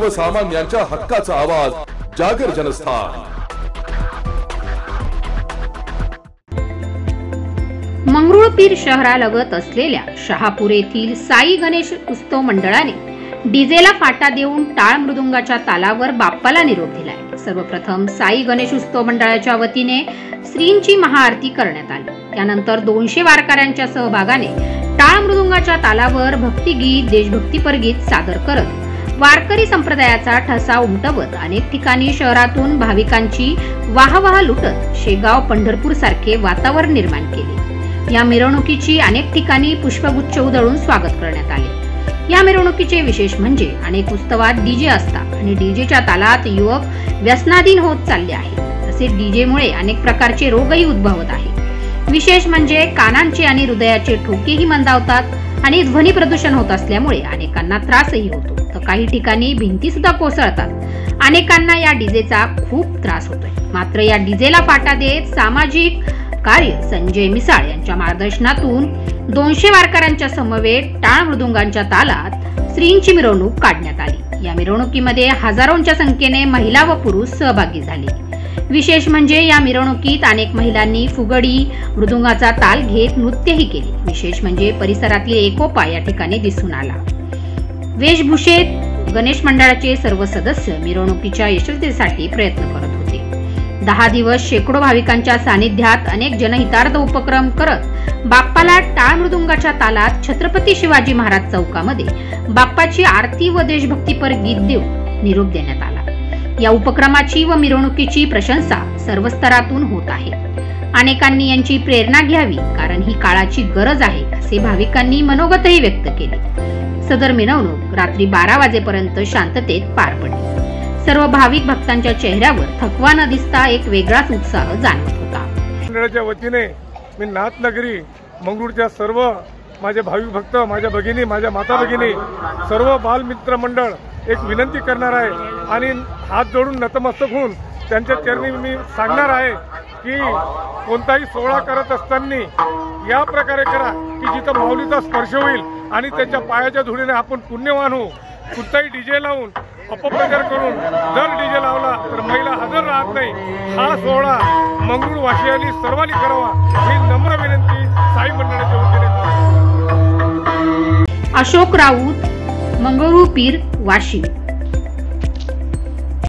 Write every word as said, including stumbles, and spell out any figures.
सर्वसामान्यांच्या हक्काचा आवाज जागर जनस्थान। मंगरुळपीर शहरालगत असलेल्या शहापूर येथील साई गणेश उत्सव मंडळाने डीजेला फाटा देऊन टाळ मृदुंगाच्या तालावर बाप्पाला निरोप दिलाय। सर्वप्रथम साई गणेश उत्सव मंडळाच्या वतीने श्रींची महाआरती करण्यात आली। त्यानंतर दोनशे वारकऱ्यांच्या सहभागाने टाळ मृदुंगाच्या तालावर भक्तिगीत, देशभक्तीपर गीत सादर करत वारकरी संप्रदायाचा ठसा उमटवत अनेक ठिकाणी शहरातून भाविकांची वाहवाह लुटत शेगाव, पंढरपूर सारखे वातावरण निर्माण केले। या मिरवणुकीची अनेक ठिकाणी पुष्पगुच्छ उधळून स्वागत करण्यात आले। या मिरवणुकीचे विशेष म्हणजे अनेक उत्सवात डीजे असतात आणि डीजेच्या तालात युवक व्यसनाधीन होत चालले आहेत। तसेच डीजेमुळे अनेक प्रकारचे रोगही उद्भवत आहेत। विशेष म्हणजे कानांचे आणि हृदयाचे ठोकेही मंदावतात आणि ध्वनी प्रदूषण होत असल्यामुळे अनेकांना त्रासही होतो, तर काही ठिकाणी भिंती सुद्धा कोसळतात। अनेकांना या डीजेचा खूप त्रास होतोय। मात्र या डीजेला फाटा देत सामाजिक कार्य संजय मिसाळ यांच्या मार्गदर्शनातून दोनशे वारकऱ्यांच्या समवेत टाळ मृदुंगांच्या तालात श्रींची मिरवणूक काढण्यात आली। या मिरवणुकीमध्ये हजारोंच्या संख्येने महिला व पुरुष सहभागी झाले। विशेष म्हणजे या मिरवणुकीत अनेक महिलांनी फुगडी, मृदुंगाचा ताल घेत नृत्यही केले। विशेष म्हणजे परिसरातील एकोपा या ठिकाणी दिसून आला। वेशभूषेत गणेश मंडळाचे सर्व सदस्य मिरवणुकीच्या यशस्वीसाठी प्रयत्न करत होते। दहा दिवस शेकडो भाविकांच्या सानिध्यात अनेक जनहितार्थ उपक्रम करत बाप्पाला टाळ मृदुंगाच्या तालात छत्रपती शिवाजी महाराज चौकामध्ये बाप्पाची आरती व देशभक्तीपर गीत देऊन निरोप देण्यात आला। या उपक्रमाची व मिरवणुकीची प्रशंसा सर्व स्तरातून होत आहे। अनेकांनी यांची प्रेरणा घ्यावी, कारण ही काळाची गरज आहे, असे भाविकांनी मनोगतही व्यक्त केले। सदर मिरवणूक रात्री बारा वाजेपर्यंत शांततेत पार पडली। सर्व भाविक भक्तांच्या चेहऱ्यावर थकवा न दिसता एक वेगळाच उत्साह जाणवत होता। मंडळाच्या वतीने मी नाथनगरी मंगरुळच्या सर्व माझे भाविक भक्त, माझ्या भगिनी, माझ्या माता भगिनी, सर्व बालमित्र मंडळ एक विनंती करणार आहे आणि हात जोडून नतमस्तक होऊन त्यांच्या चरणी मी सांगणार आहे की कोणताही सोहळा करत असताना या प्रकारे करा की जिथं माऊलीचा स्पर्श होईल आणि त्याच्या पायाच्या धुळीने आपण पुण्यवान होऊ। कुठलाही डीजे लावून अपप्रचार करून जर डीजे लावला तर महिला हजर राहत नाही। हा सोहळा मंगरुळ वासियांनी सर्वांनी करावा ही नम्र विनंती साई मंडळाच्या वतीने। अशोक राऊत, मंगरुळपीर, वाशी।